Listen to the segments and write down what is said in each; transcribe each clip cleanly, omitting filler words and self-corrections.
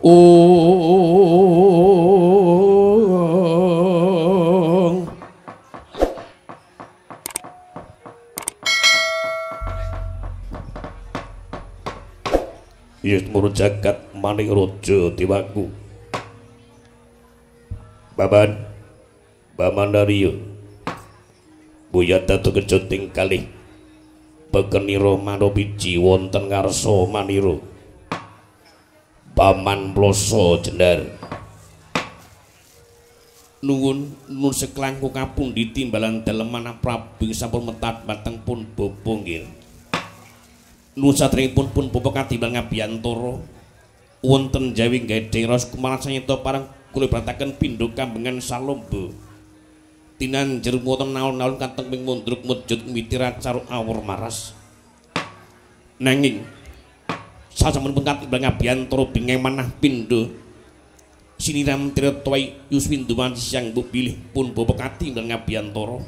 Yusmur jagat maning raja dewaku. Baman Daryo Buya datu kejoting kalih bekeniro manobiji wonten ngarsa maniro Paman Ploso Jendar nuwun seklangku kapundi timbalan daleman Prabu sampun metat bateng pun bobo nggih nuwun satringipun pun bobo katimbang ngabiyantara wonten Jawi Gedhe Ros kumarasanyita parang kula brataken pindha kambengan salomba tinanjer wonten naon-naon kateng ping mundruk mujud mitirat caruk awur maras nanging sasampun katimbang ngabiyantara bingeng manah pindha siniram tirtawai yuswinduman siang mbok bilih pun bapa katimbang ngabiyantara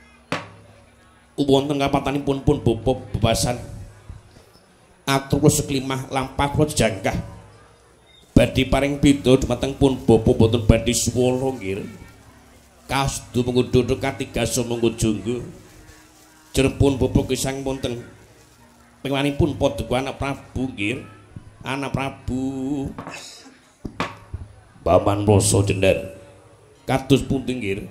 wonten kapatanipun pun bapa bebasan atur kula seklimah lampah kula jangkah badhe paring pidha dumateng pun bapa boten badhe swala nggih kastu mengudhudhuk katigasa monggo jonggo jerpun bapa gesang wonten pengwanipun padha anak Prabu nggih anak Prabu Paman Ploso Jendar kados pundi nggih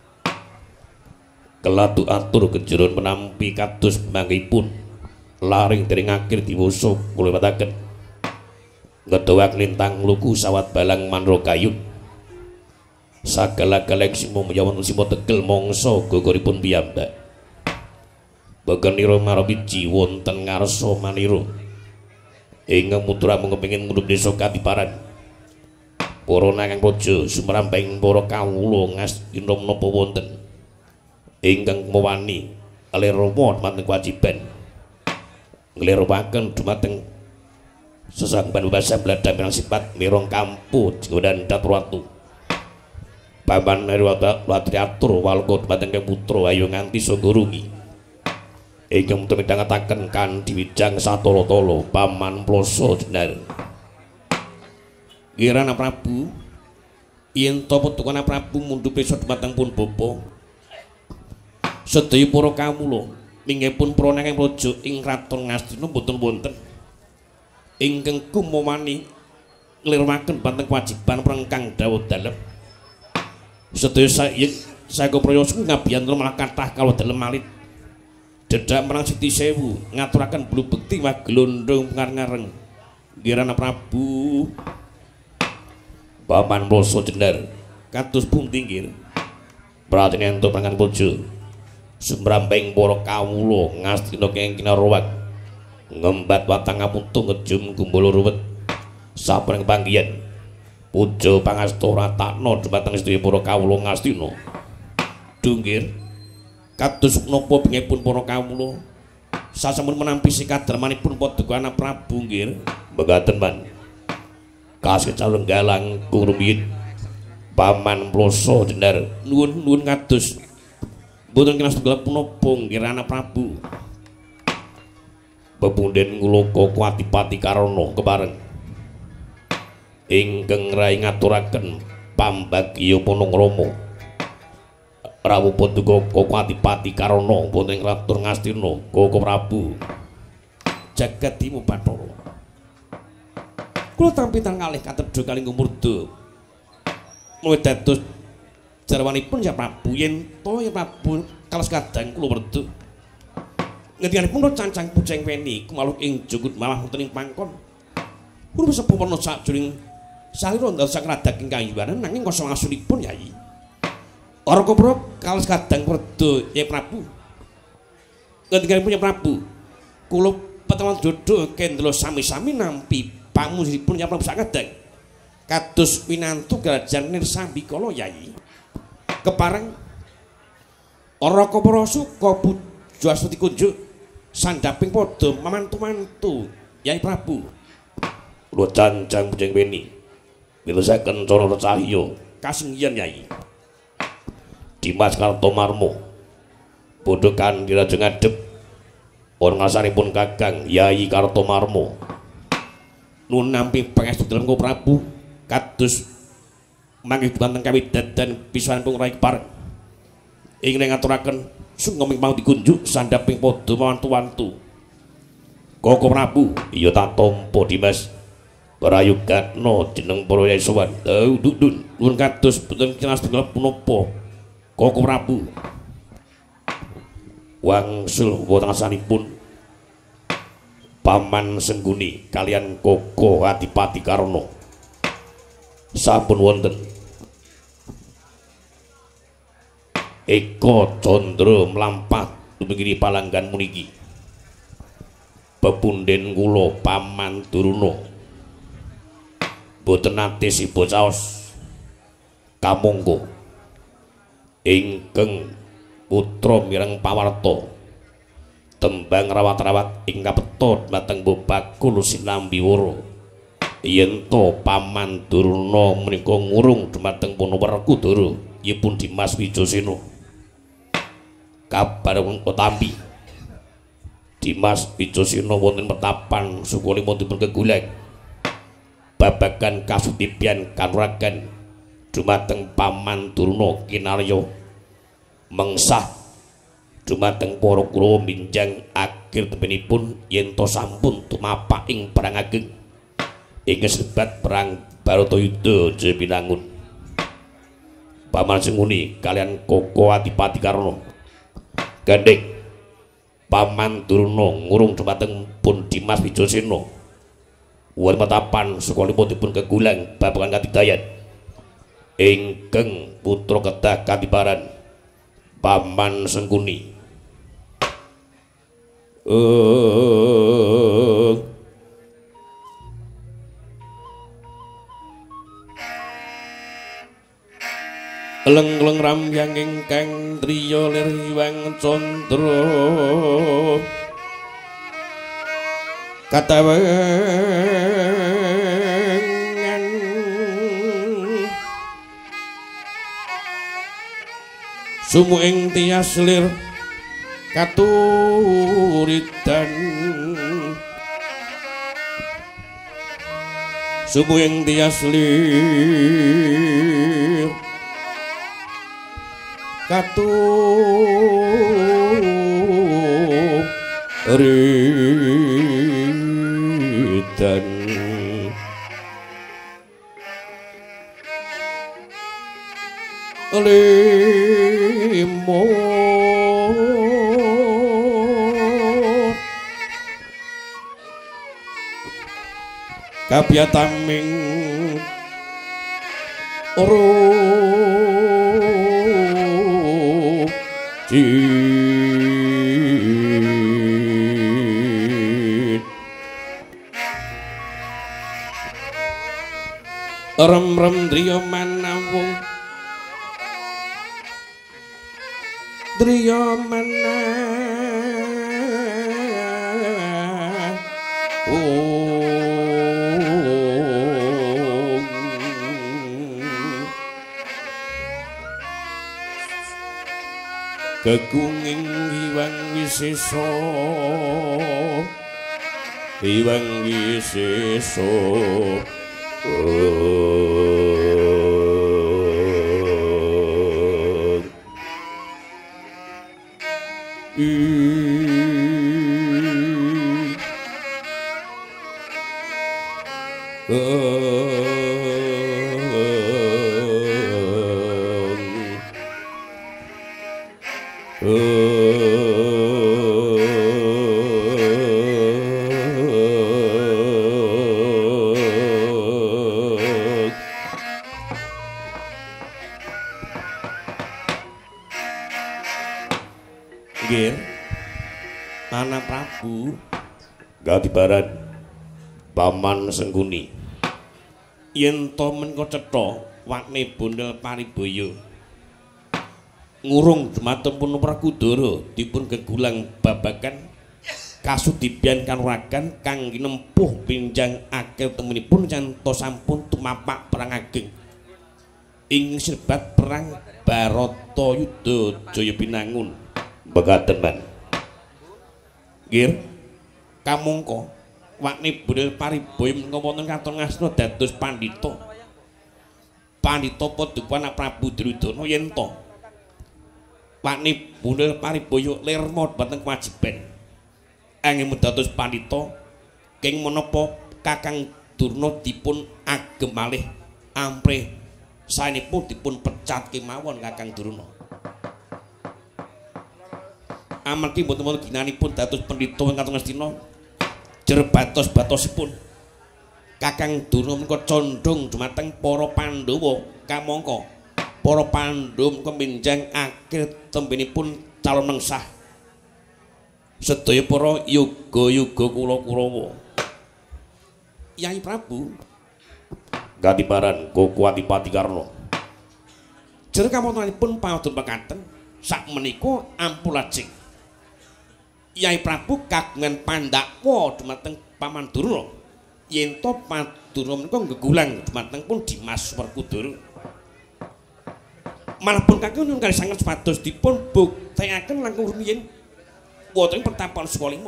kelatu atur kejeron menampi kados pemangkipun laring dereng akhir diwasa kula pataken ngedowak lintang luku sawat balang manro kayun sagala galaksimo meyawan simo tegel mongso gogoripun piyambak begeniro marabiji wonten ngarsa maniro ingkang mutura mengepengin ngundhup desa Kadiparan para nanging raja sumramping para kawula ngastina menapa wonten ingkang mewani alirama dumateng kewajiban nglirawaken dumateng sesangban bahasa Belanda yang sifat mirong kampu dan daturwatu Paman Nariwata Latriatur walko dumateng putra ayo nganti songgurungi ingkang mutu midhangetaken kanthi wijang satolo-tolo Paman Ploso Jendar Kirana Prabu yen ta putukana Prabu mundhup pesa dumateng pun bapa sedaya para kawula minggipun para nanging raja ing kraton Ngastina boten wonten ingkang kumawani nglirwaken banteng kewajiban prengkang dawuh dalem sedaya saengga prayasa ngabiyantara malah kathah kala dalem malit dedak marang Siti Sewu ngaturaken bulu bekti waglondhong ngareng Kirana Prabu Paman Ploso Jendar kados pundi nggih pratine entuk pangan puja sumramping para kawula ngastina kenging kinarowak ngembat watang ngapuntung ngejum kumbala ruwet sapereng panggihan puja pangasta ratakna dumateng sedaya para kawula ngastina dunggir kados menapa bengipun para kawula sasampun menampi sikadarmanipun padha anak Prabu nggih mekaten man kasecalung galang kurumiyin Paman Ploso Jendar nuwun kados boten kena segala punapa nggih anak Prabu pepunden ngulaka Kuatipati Karana kepareng ingkang rai ngaturaken pambagya Panangrama rawuh paduka Kuatipati Karana wonten Kraton Ngastina Koko Prabu Jagadimu Bathara kula tampitan kalih katedha kalih ngumurda mulih dados jarwanipun ya Prabu yen to ya Prabu kalos kadang kula werda ngendikanipun cancang puceng weni kumaluk ing jugut malah wonten ing pangkon kula sepuh ana sajroning salira ndados sakradaking kayuwanan nanging kosong asunipun Yai ora koprok kalos kadang werda ya Prabu ngendikanipun ya Prabu kula patemon dodho kendelo sami-sami nampi pamunipun ya Prabu sakadang kados winantu Garajan Nirsambikala Yai kepareng ora kopro suka pujo astuti kunjuk sandaping padha mamantu-mantu Yai Prabu kula cancang puceng weni milosaken cara cahya kasenggihan Yai Dimas Kartomarmo Bodokan Diraja ngadhep pun ngasanipun Kakang Yai Kartomarmo nun nampi pangestu dalem Prabu kados mangih wonten kawidadan pisanipun Rai Kepareng ingkang ngaturaken sungkem mau dikunjuk sandhaping padha wantu-wantu Koko Prabu iya tak tampa Dimas Prayugatna jeneng para yasowan dudun nuwun kados boten cenas tunggal punapa Koko Prabu wangsul wonten asanipun Paman Sengguni kalian Koko Adipati Karna sampun wonten Eko Condro mlampat duminggi palanggan puniki pepunden kula Paman Duruna boten nate sipun saos kamangka ingkang putra mireng pawarta tembang rawat-rawat ing kapeta dhateng Bakul Sinambi Wara yen to Paman Durna menika ngurung dhumateng Werkudara yipun Dimas Wijasena kabar Kotambi Dimas Wijasena wonten petapan sukulipun dipun kegulang babagan kasutipian kanuragan dhumateng Paman Durna kinarya mengsah dhumateng para kurawa minjang akhir temenipun yen to sampun tumapak ing perang ageng ing sebat perang Baratayuda Jaya Pinangun Paman Sengguni kalian Koko Adipati Karna gandeng Paman Durna ngurung dhumateng pun Dimas Wijasena wonten petapan sekolipun dipun kegulang babagan katidayan ingkang putra kedah Kadiparan Paman Sengguni leng-leng ramyang ingkang driya lir Hyang Candra katawengan sumu ing tias lir katuridan sumu ing tias lir katuridan limo kabyataming rem-rem driya manawung driya kegunging Hyang Wisesa Hyang Wisesa Ana Prabu Kadiparan Paman Sengguni yen to menika cetha wakne Bondel Paribaya ngurung dhumateng pun Werkudara dipun gegulang babagan kasudibyan kanuragan kangge nempuh pinjang akhir temenipun canto sampun tumapak perang ageng ing sebat perang Baratayuda Jaya Pinangun bekaten Gir, kamangka wakne Bondel Paribaya menika wonten katon ngasna dados pandhita Pandhita Paduka Prabu Duryudana yen to Pakne Bundel Pariboyo lirma dhateng kewajiban anggen dados pandhita king menapa Kakang Durna dipun agem malih ampre saenipun dipun pecat kemawon Kakang Durna. Amargi mboten wonten ginanipun dados pendhita ingkang ngastina jerbatos-batosipun Kakang Durna menika condong dumateng para Pandhawa kamangka para Pandhawa menika minjang akhir tembenipun calon mengsah sedaya para yuga-yuga kula Kurawa. Yai Prabu Gadibaran Koko Adipati Karna jer kamontonipun paudon mekaten sakmenika ampun lajeng Yai Prabu kagungan pandakwa dumateng Paman Durna yen to Padurna menika gegulang dumateng pun Dimas Werkudara manapun kakang nyuwun kali sanget supados dipun buktekaken langkung rumiyin wonten pertapan Sukalima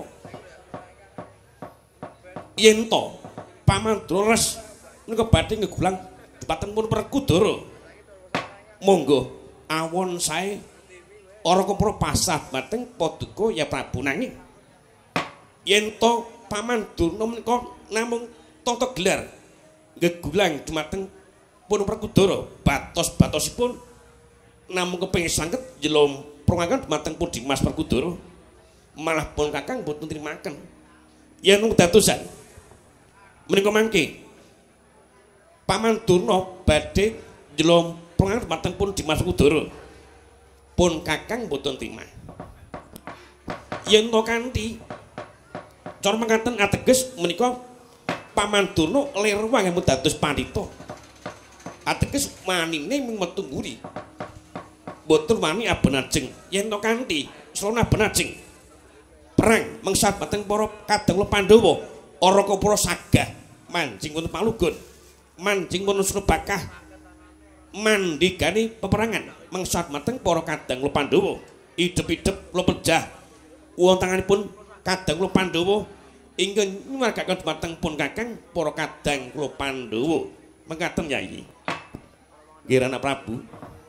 yen to Paman Durna res menika badhe ngegulang dumateng pun Werkudara monggo awon sae ora kepro pasah dumateng Paduka ya Prabu nanging yen to Paman Durna menika namung tata gelar ngegulang dumateng pun Werkudara batos-batosipun namung kepengin sanget jelom prongaken dumateng pun Dimas Werkudara malah pun kakang boten trimaken yen dadosan menika mangke Paman Durna badhe jelom prongaken dumateng pun Dimas Werkudara pun kakang boten trima yen to kanthi cara mangkaten ateges menika Paman Durna lirwang yen dados pandhita ateges manine mung metu mburi boten wani abenajeng yen to kanthi srana abenajeng perang mengsah dhateng para kadang Pandhawa ora kapura sagah manjing wonten Palugon manjing wonten Surabakah mandigani peperangan mengsah dhateng para kadang Pandhawa idep-idep kula pejah wontenanipun kadang Pandhawa ingkang nyuwargaken dumateng pun kakang para kadang Pandhawa mengkaten Yai nggih Anak Prabu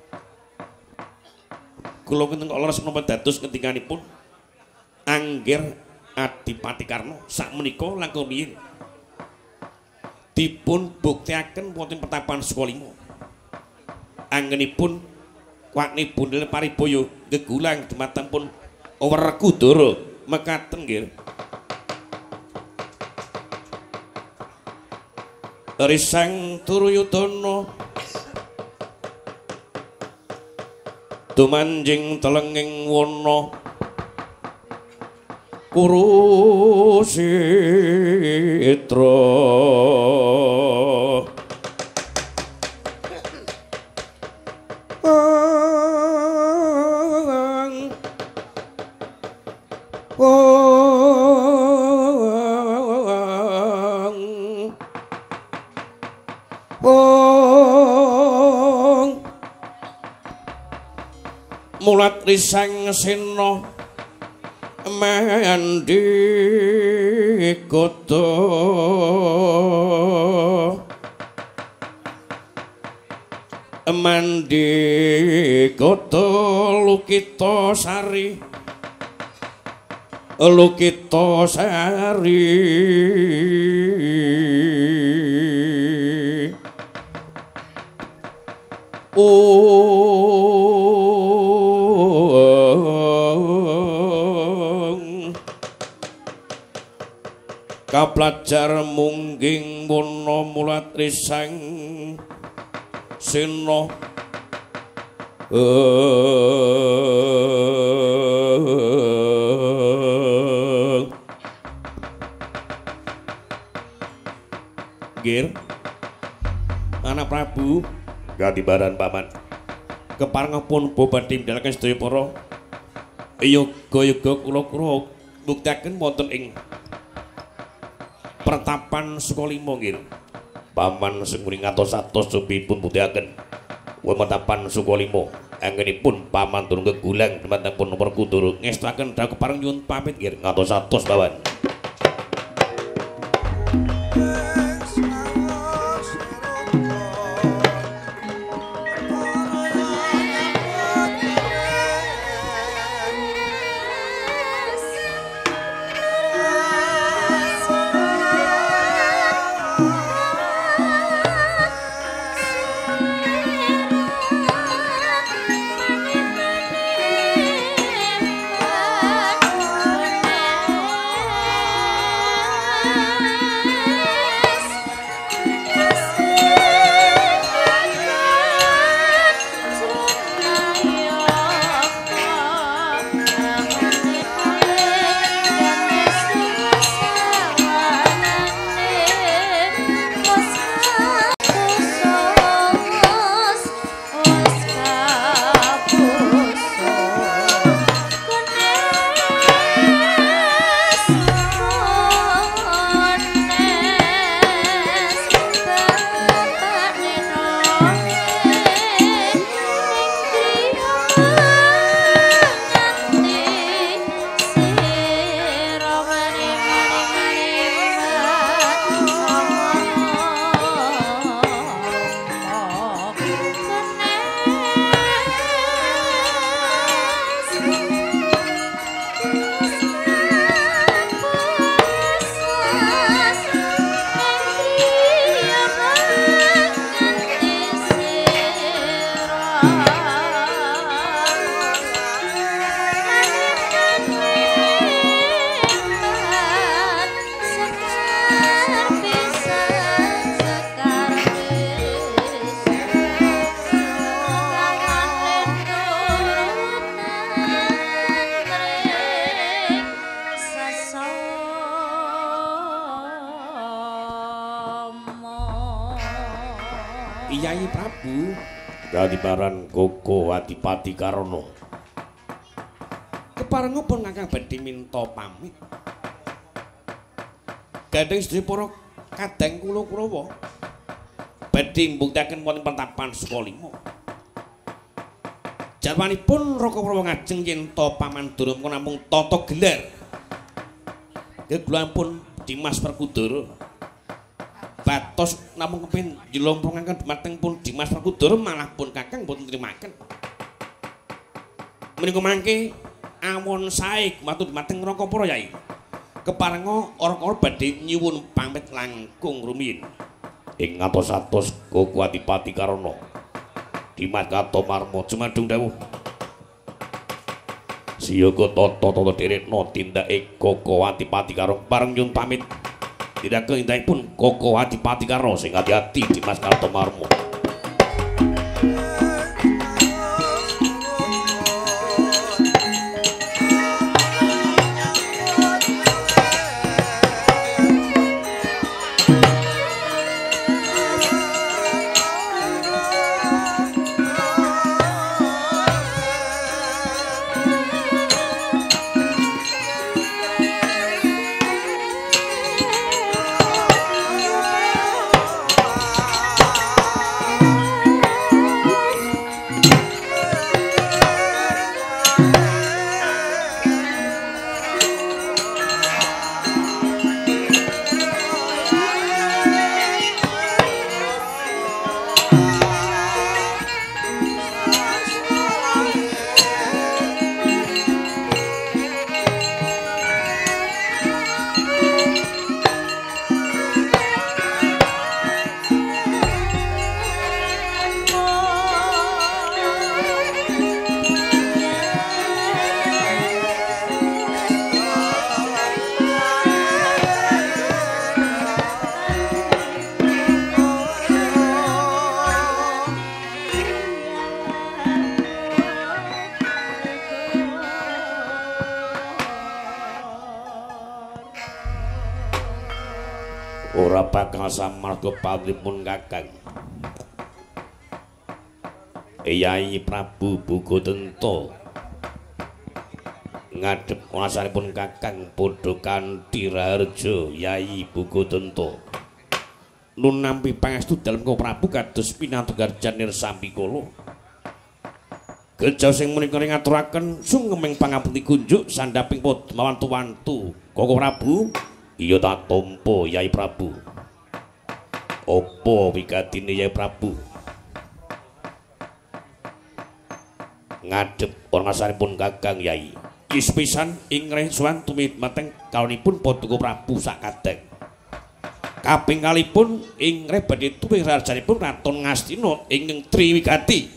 kula kinten kok leres menapa dados ngendinganipun Angger Adipati Karna sakmenika langkung rumiyin dipun buktekaken wonten pertapan Sukalima anggenipun Wakni Bundel Pariboyo gegulang dumateng pun Werkudara mekaten nggih Risang Duryudana dumanjing telenging wana Kurusitra mulat risang sena mandikata mandikata Lukita Sari Lukita Sari kaplajar mungging wana mulat risang sena Gir Anak Prabu Gadibaran Paman keparengipun badhe ndalaken sedaya para yoga-yoga kula buktekaken wonten ing pertapan Sukalima nggih Paman sing ngatos-atos supipun buktekaken wonten pertapan Sukalima anggenipun Paman Durna gegulang dumateng pun Werkudara ngestaken dawuh kepareng nyuwun pamit nggih ngatos-atos Paman. Iyai Prabu kadiparan Koko Adipati Karana keparengipun Kakang badhe minta pamit gandeng sedaya para kadang kula Kurawa badhe mbuktekaken wonten pertapan Sukalima jarwanipun Raka Prawa ngajeng yen ta pamandura menika namung tata gelar gegelanipun Dimas Perkudara batos namung kepin njlomprongaken dhumateng pun Dimas Perkudara malah pun Kakang boten nrimaken menika mangke awon sae matur dhumateng Raka Prawa Yai keparenga ora-ora badhe nyuwun pamit langkung rumiyin ing ngatos-atos Koko Adipati Karana Dimas Katomarma jumadung dawuh siyaga tata-tata dherekna tindake Koko Adipati Karana pareng nyuwun pamit tindakan indahipun Koko Adipati Karana sing ati-ati Dimas Katomarma ora bakal samarga pawripun Kakang Yai Prabu Bugodento ngadhep wasanipun Kakang padha kanthi raharja Yai Bugodento nun nampi pangestu dalem Koko Prabu kados pinatugarjan Nirsambikala Gejaw sing menika ngaturaken sungeming pangapunten kunjuk sandhaping padha mawantu-wantu Koko Prabu iya tak tampa Yai Prabu. Apa wigatine Yai Prabu? Ngadhep ormasanipun Kakang Yai. Is pisan ing resuan tumit mateng kalonipun Paduka Prabu sakadang. Kaping kalipun ing reh badhe tuwih rajanipun Raton Ngastina ingkang Triwigati.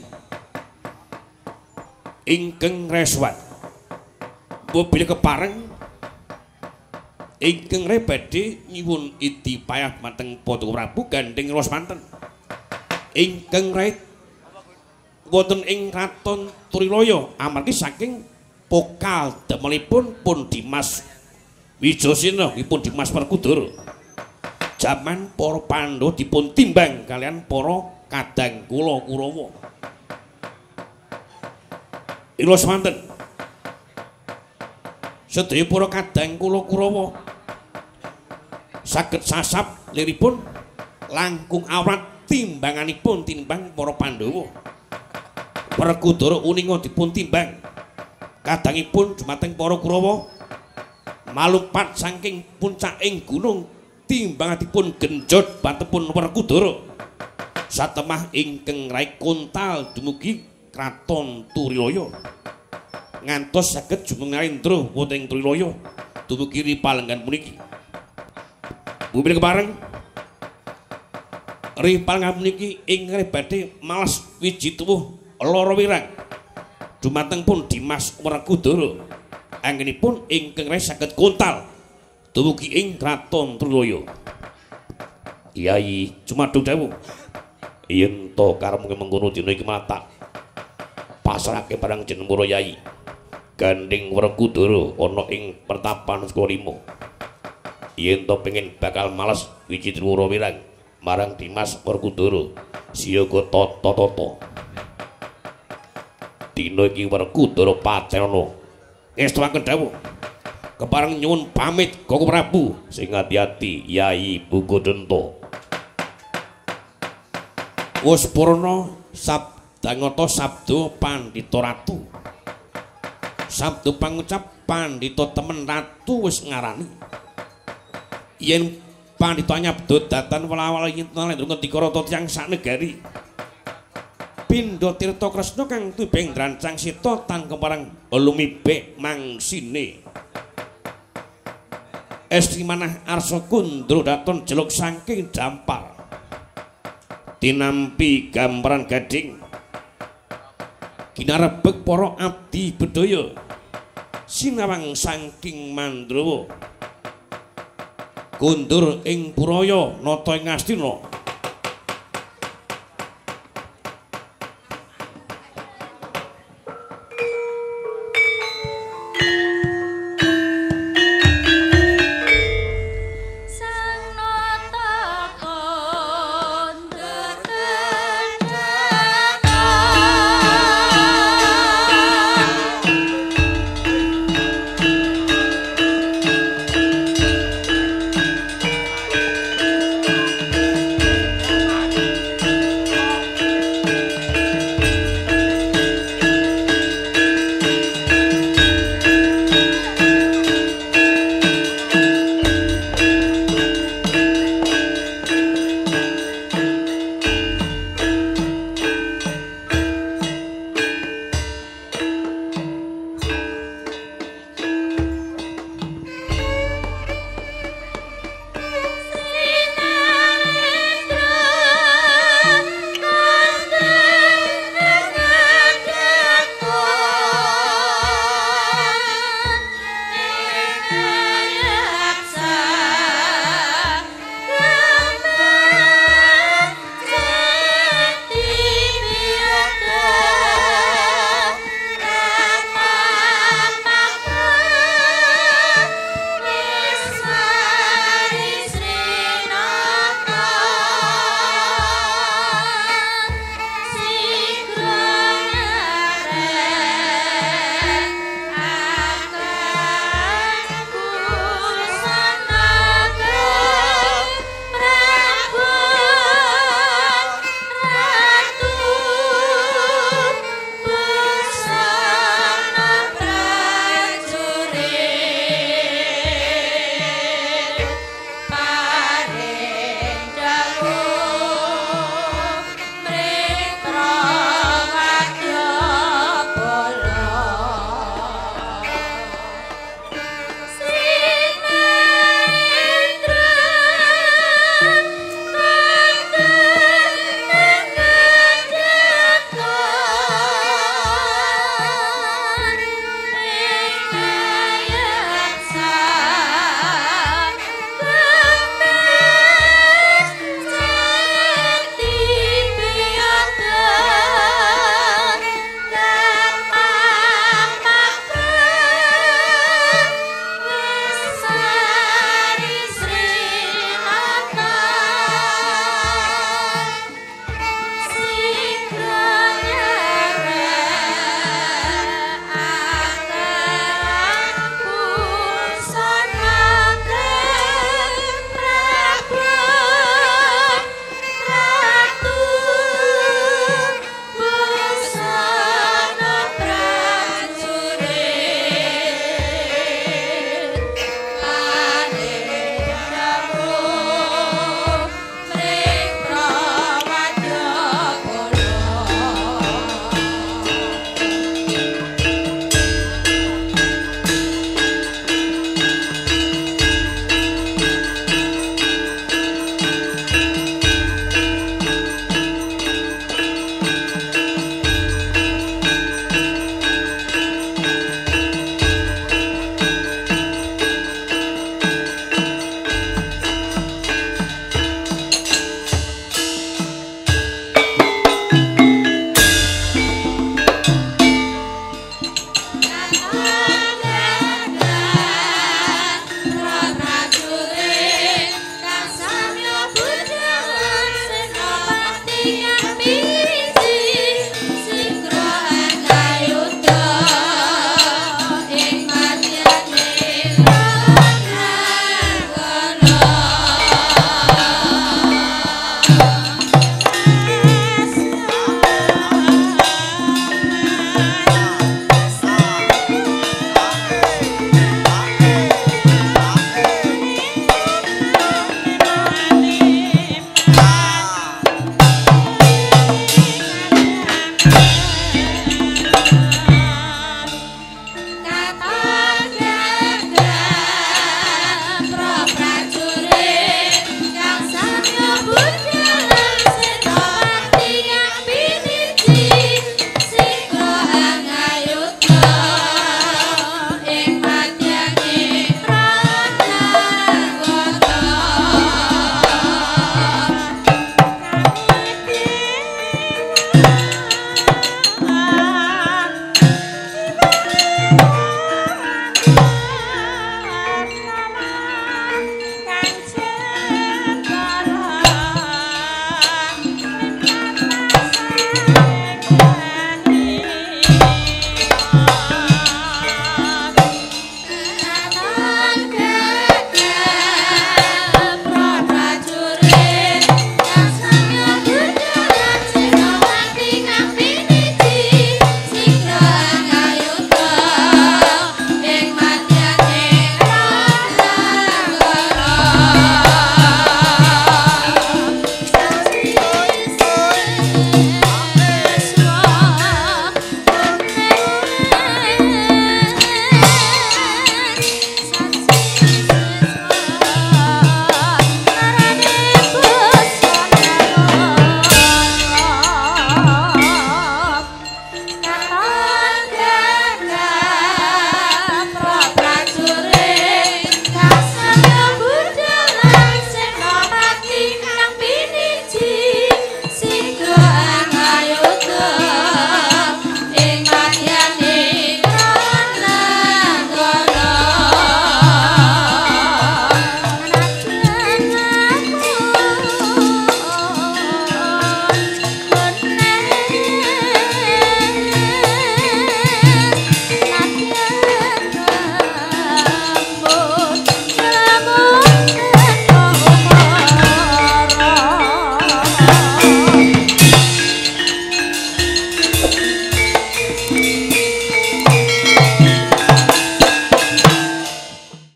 Ingkang resuan. Mobil kepareng ingkang reh badhe nyuwun idi payah mateng Paduka Prabu gandeng rosmanten ingkang reh wonten ing Kraton Turilaya amargi saking pokal damelipun pun Dimas Wijasena pun Dimas Perkudara jaman para Pandhawa dipun timbang kalian para kadang kula Kurawa rosmanten sedaya para kadang kula Kurawa saged sasap liripun langkung awrat timbanganipun timbang para Pandhawa. Perkudara uninga dipun timbang kadangipun dumateng para Kurawa malumpat saking puncaking gunung timbanganipun genjot batepun Perkudara satemah ingkang rai kontal dumugi Kraton Turilaya ngantos saged jumengarendra wonten Turilaya dumugi ripalenggan puniki. Bumi kepareng ripalenggan puniki ingkang badhe malas wiji tuwuh lara wirang dumateng pun Dimas Perkudara anggenipun ingkang saged kontal dumugi ing Kraton Turilaya. Yai cumadung dawuh yen to karep mengkono dina iki matak pasrahke parang jeneng Yai gandeng Perkudara ana ing pertapan Sukalima. Yen to pengen bakal males wiji triwara wirang marang Dimas Perkudara Siyaga tata-tata. Dina iki Werkudara Pacana ngestawaken dawuh. Kepareng nyuwun pamit Koko Prabu sing ati-ati Yai Bukodento. Wus purna sabdangata sabda Pandhita Ratu. Sabda pangucap Pandhita temen Ratu wis ngarani. Yen Pandhita nyabda datan wala-wala yen ngendika rata tiyang saknegari. Pindha Tirta Kresna kang tubeng drancang sita tan kepareng lumibek mangsine. Estri manah arsa kundra daton jeluk saking dampar. Tinampi gambaran gading kinarebeg para abdi bedaya sinawang saking Mandrawa kundur ing Puraya nata ing Astina